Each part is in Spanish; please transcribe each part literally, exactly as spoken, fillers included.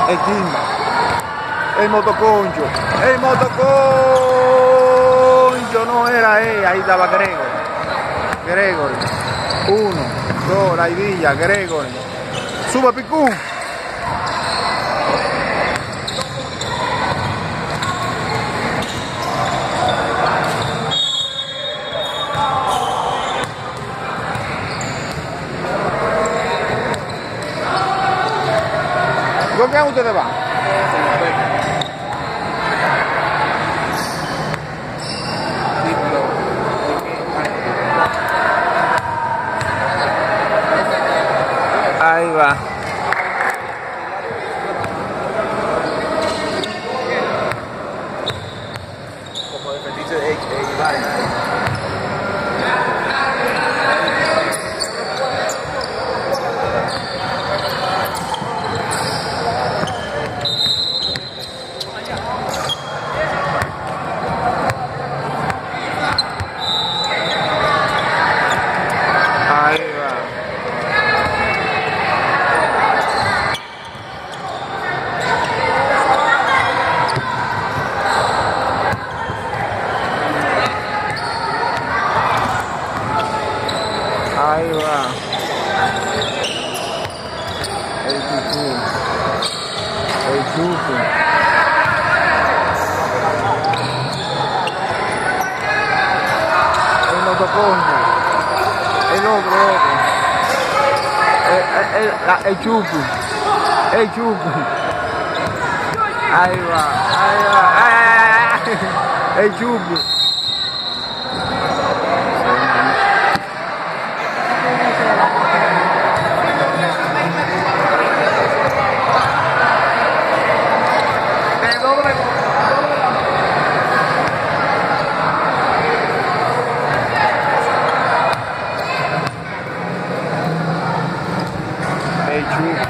El Kimba. El motoconcho. El motoconcho. No era él. Ahí estaba Gregory. Gregory. Uno, dos, la Villa. Gregory. Sube Picú. ¿Con quién ustedes van? Ahí va. Como defendice de Iván. Ahí va. El Picú. El Chupo. El motoconcho. El otro, otro. El, el, el, el Chupo. El Chupo. Ahí va. Ahí va. Ay, ay, ay. El Chupo. El Chupo.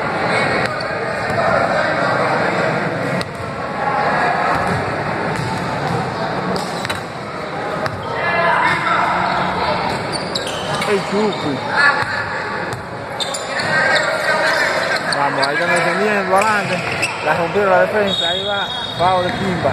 El Chupo. Vamos, ahí están defendiendo adelante. La rompieron la defensa. Ahí va. Pau de Kimba.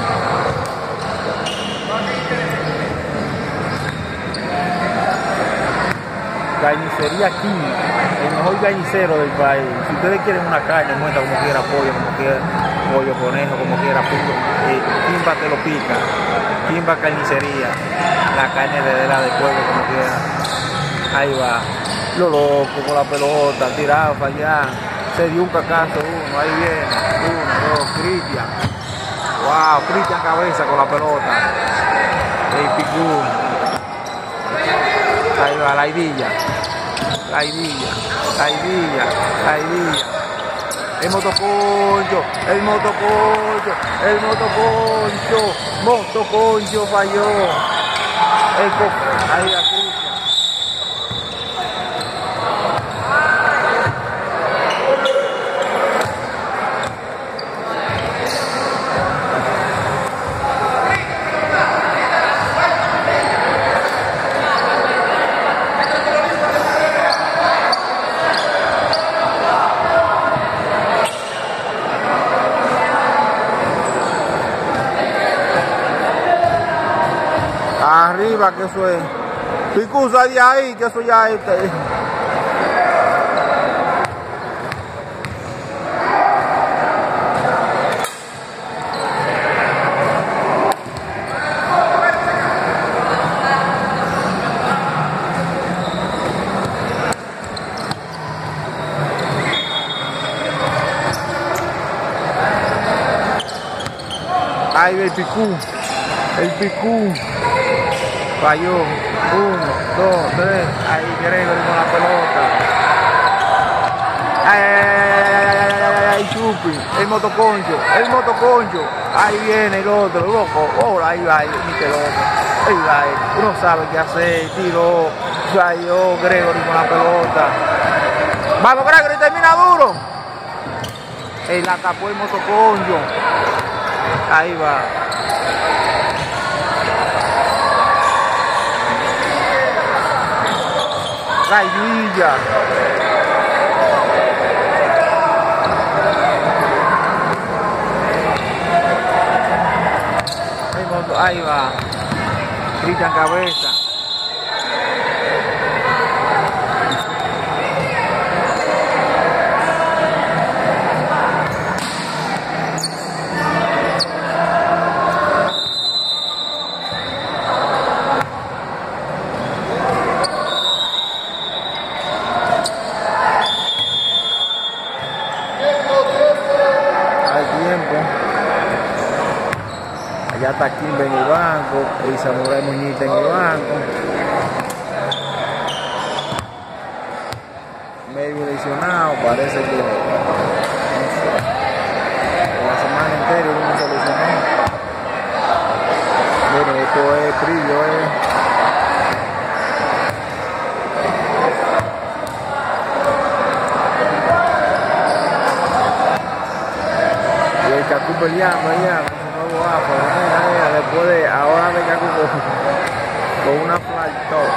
Carnicería Kimba. El mejor carnicero del país. Si ustedes quieren una carne, muestra como quiera pollo, como quiera pollo, conejo, como quiera punto. Eh, Kimba te lo pica. Kimba carnicería. La carne de la de fuego, como quiera. Ahí va. Lo loco con la pelota, tirado para allá. Se dio un cacazo uno. Ahí viene. Uno, dos, Cristian. Wow, Cristian cabeza con la pelota. El Picú. Ahí va, la Villa. La Villa, la Villa, la Villa. El motoconcho, el motoconcho, el motoconcho, motoconcho falló. El co ahí la Cristian. Arriba, que eso es. Picú, sal de ahí, que eso ya es. Ahí ve el Picú. El Picú. Falló. Uno, dos, tres. Ahí Gregory con la pelota. Ay, ay, ay, ay, ay, ay, ay, Chupi. El motoconcho. El motoconcho. Ahí viene el otro, loco. Oh, ahí va, ahí, ni que loco. Ahí va, uno sabe qué hacer. Tiró. Falló Gregory con la pelota. Vamos, Gregory, termina duro. Él la tapó el motoconcho. Ahí va. La Villa. Ahí va. Cristian Cabeza. Ya está Kimba en el banco, y Samurai Muñita en el banco. Medio lesionado, parece que la semana entera uno se lesionó. Miren, esto es brillo, eh. Y el Cacú peleando allá. Después de ahora de Cacu con, con una fly top.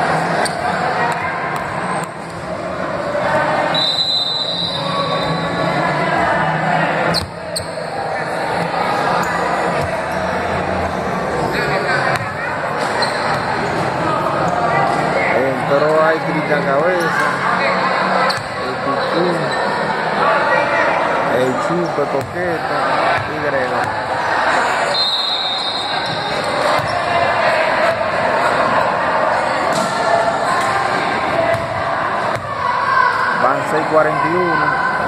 Entró ahí Cristian Cabeza, el Cucú, el Chupe, Coqueto y Grego. seis cuarenta y uno.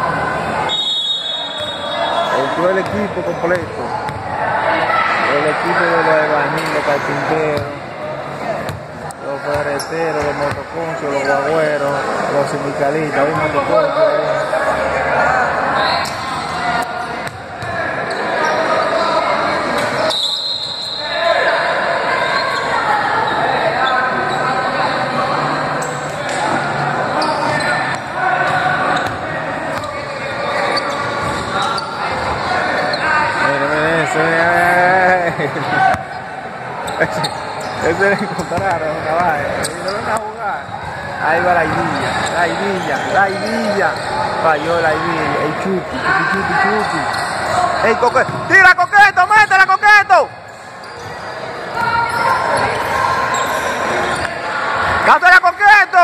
Entró el equipo completo. El equipo de los albañiles, los carpinteros, los ferreteros, los motoconcios, los guagüeros, los sindicalistas, los motoconcios. Ese le encontraron una vaina, y no ven a jugar. Ahí va la Ibilla, la Ibilla, la Ibilla. Falló la Ibilla, el Chupi, Chupi, Chupi, Chupi. ¡Ey, Coqueto! ¡Tira, Coqueto! ¡Métela, Coqueto! ¡Dátela, Coqueto!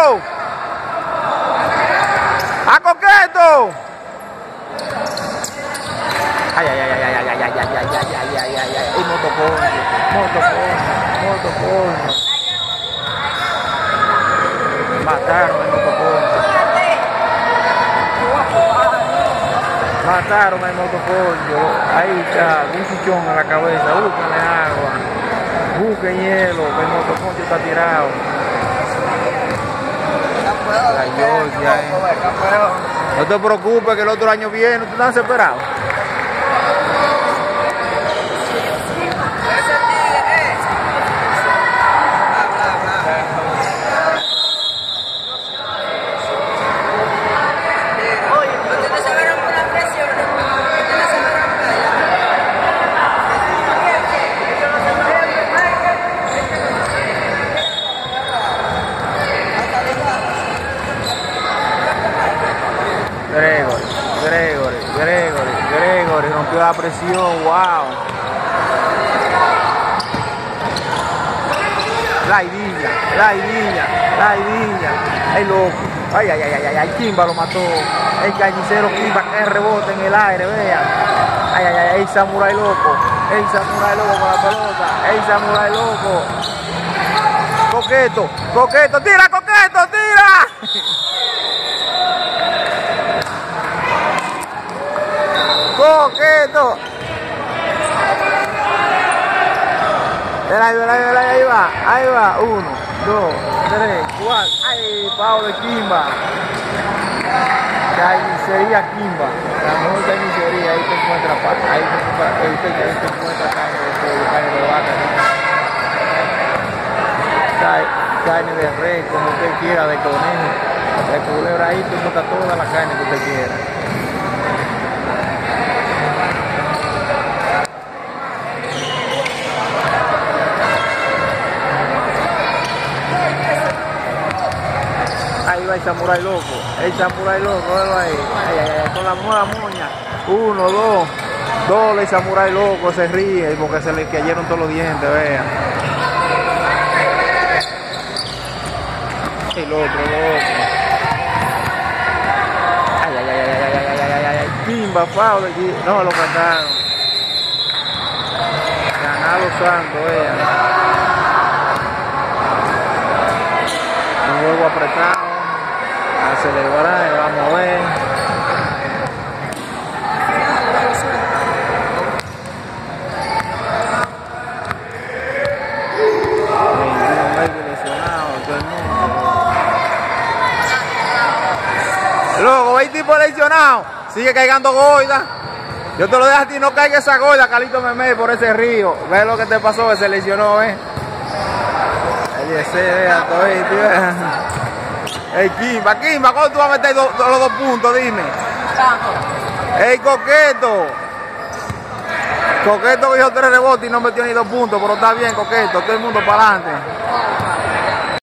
¡A Coqueto! Ay, ay, ay, ay, ay, ay, ay, ay, ay, ay, ay, ay, ay, ay, ay, el motoconcio, motoconcio, motoconcio. Mataron el motoconcio. Mataron al motoconcio. Ahí está, un chichón en la cabeza, búsquenle agua, busquen hielo, que el motoconcio está tirado. La Georgia, eh. No te preocupes que el otro año viene, ¿tú estás desesperado? Gregory, Gregory, Gregory, Gregory rompió la presión, wow. La Ibilla, la Ibilla, la Ibilla, el loco. Ay, ay, ay, ay, ay, Kimba lo mató. El carnicero Kimba que rebote en el aire, vean. Ay, ay, ay, el Samurai loco, el Samurai loco con la pelota, el Samurai loco. Coqueto, Coqueto, tira, Coqueto, tira. Coqueto. Ahí va, ahí va, ahí va, ahí va, uno, dos, tres, cuatro. Ay, pavo de Kimba. Carnicería Kimba. La mejor carnicería, ahí te encuentra, ahí te encuentra, ahí te, ahí te encuentra carne de pollo, carne de vaca, carne de res, como usted quiera, de conejo, de culebra, ahí te encuentra toda la carne que usted quiera. Ahí va el Samurai loco, el Samurai loco, ahí, ay, ay, ay, con la nueva moña, uno, dos, Dole y Samurai loco se ríe porque se le cayeron todos los dientes, vean. El otro loco. Ay, ay, ay, ay, ay, ay, ay, ay, ay. Kimba, foul aquí. No, lo cantaron. Ganado Santos, vean. Un juego apretado. A celebrar, vamos a ver. Luego, hay tipo lesionado, sigue caigando goida. Yo te lo dejo a ti, no caiga esa goida, Carlito Memé, por ese río. Ve lo que te pasó, que se lesionó, eh. Ahí ese, vea, todo ahí, tío. Ey, Kimba, Kimba, ¿cuándo tú vas a meter do, do, los dos puntos? Dime. Ey, Coqueto. Coqueto cogió tres rebotes y no metió ni dos puntos, pero está bien, Coqueto, todo el mundo para adelante.